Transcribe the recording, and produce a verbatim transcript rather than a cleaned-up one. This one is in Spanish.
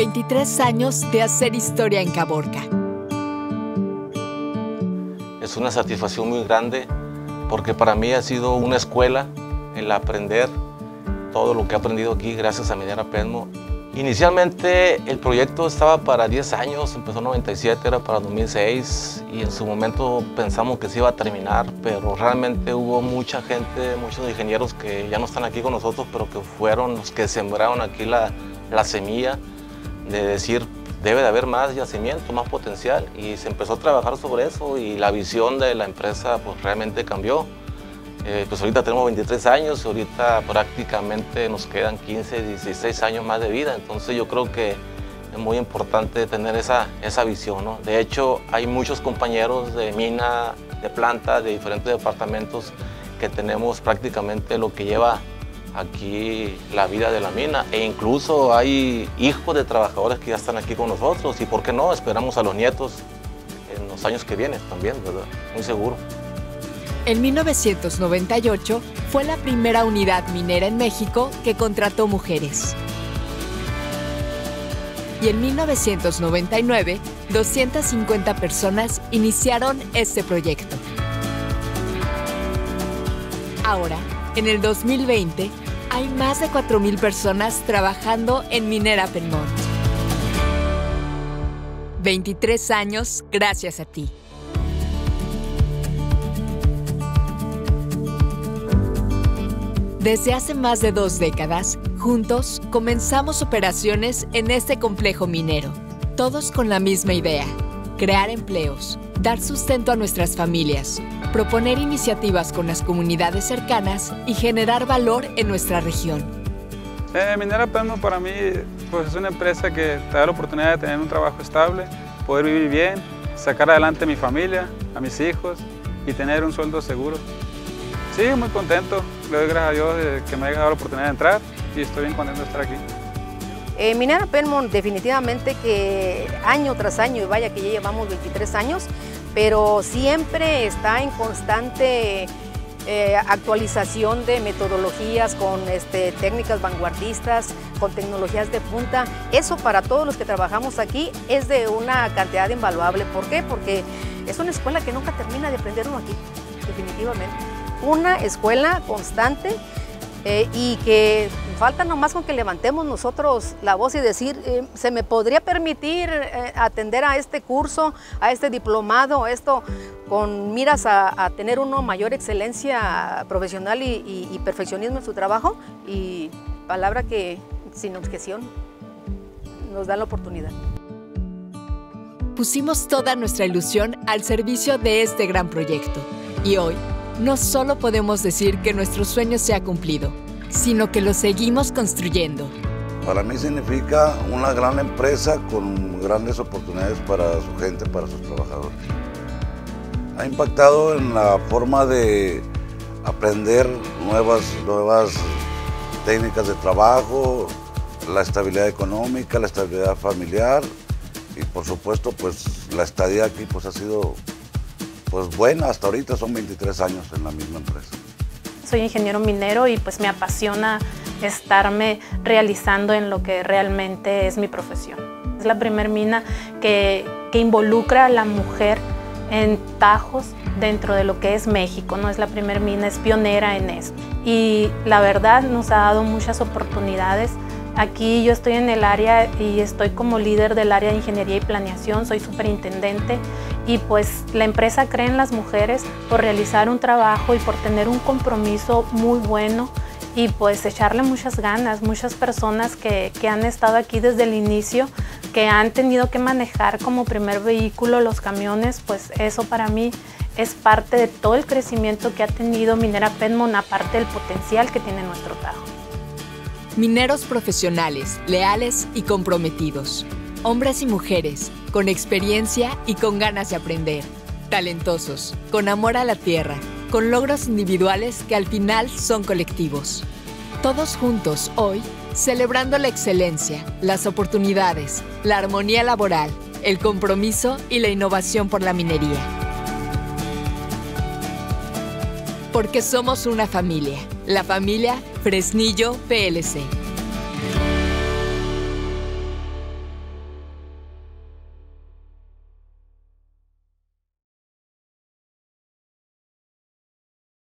veintitrés años de hacer historia en Caborca. Es una satisfacción muy grande porque para mí ha sido una escuela el aprender todo lo que he aprendido aquí gracias a Minera Petmo. Inicialmente el proyecto estaba para diez años, empezó en noventa y siete, era para dos mil seis y en su momento pensamos que se iba a terminar, pero realmente hubo mucha gente, muchos ingenieros que ya no están aquí con nosotros, pero que fueron los que sembraron aquí la, la semilla de decir debe de haber más yacimiento, más potencial, y se empezó a trabajar sobre eso y la visión de la empresa pues realmente cambió. Eh, pues ahorita tenemos veintitrés años y ahorita prácticamente nos quedan quince, dieciséis años más de vida, entonces yo creo que es muy importante tener esa, esa visión, ¿no? De hecho, hay muchos compañeros de mina, de planta, de diferentes departamentos que tenemos prácticamente lo que lleva aquí la vida de la mina, e incluso hay hijos de trabajadores que ya están aquí con nosotros y por qué no, esperamos a los nietos en los años que vienen también, ¿verdad? Muy seguro. En mil novecientos noventa y ocho fue la primera unidad minera en México que contrató mujeres. Y en mil novecientos noventa y nueve, doscientas cincuenta personas iniciaron este proyecto. Ahora, en el dos mil veinte, hay más de cuatro mil personas trabajando en Minera Petmo. veintitrés años gracias a ti. Desde hace más de dos décadas, juntos comenzamos operaciones en este complejo minero. Todos con la misma idea: crear empleos, dar sustento a nuestras familias, proponer iniciativas con las comunidades cercanas y generar valor en nuestra región. Eh, Minera Petmo para mí pues, es una empresa que te da la oportunidad de tener un trabajo estable, poder vivir bien, sacar adelante a mi familia, a mis hijos y tener un sueldo seguro. Sí, muy contento. Le doy gracias a Dios de que me haya dado la oportunidad de entrar y estoy bien contento de estar aquí. Eh, Minera Petmo definitivamente que año tras año, y vaya que ya llevamos veintitrés años, pero siempre está en constante eh, actualización de metodologías con este, técnicas vanguardistas, con tecnologías de punta. Eso para todos los que trabajamos aquí es de una cantidad invaluable. ¿Por qué? Porque es una escuela que nunca termina de aprender uno aquí, definitivamente. Una escuela constante eh, y que falta nomás con que levantemos nosotros la voz y decir, eh, se me podría permitir eh, atender a este curso, a este diplomado, esto con miras a, a tener una mayor excelencia profesional y, y, y perfeccionismo en su trabajo, y palabra que sin objeción nos da la oportunidad. Pusimos toda nuestra ilusión al servicio de este gran proyecto y hoy no solo podemos decir que nuestro sueño se ha cumplido, sino que lo seguimos construyendo. Para mí significa una gran empresa con grandes oportunidades para su gente, para sus trabajadores. Ha impactado en la forma de aprender nuevas, nuevas técnicas de trabajo, la estabilidad económica, la estabilidad familiar y por supuesto pues la estadía aquí pues ha sido pues buena, hasta ahorita son veintitrés años en la misma empresa. Soy ingeniero minero y pues me apasiona estarme realizando en lo que realmente es mi profesión. Es la primer mina que, que involucra a la mujer en Tajos dentro de lo que es México, ¿no? Es la primer mina, es pionera en esto. Y la verdad nos ha dado muchas oportunidades. Aquí yo estoy en el área y estoy como líder del área de ingeniería y planeación, soy superintendente y pues la empresa cree en las mujeres por realizar un trabajo y por tener un compromiso muy bueno y pues echarle muchas ganas. Muchas personas que, que han estado aquí desde el inicio, que han tenido que manejar como primer vehículo los camiones, pues eso para mí es parte de todo el crecimiento que ha tenido Minera Petmo, aparte del potencial que tiene nuestro Tajo. Mineros profesionales, leales y comprometidos. Hombres y mujeres, con experiencia y con ganas de aprender. Talentosos, con amor a la tierra, con logros individuales que al final son colectivos. Todos juntos hoy, celebrando la excelencia, las oportunidades, la armonía laboral, el compromiso y la innovación por la minería. Porque somos una familia, la familia Fresnillo P L C.